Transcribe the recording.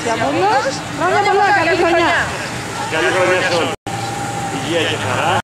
Διαβούλος. Χρόνια πολλά, καλή χρονιά. Καλή χρονιά σε όλους. Υγεία και χαρά.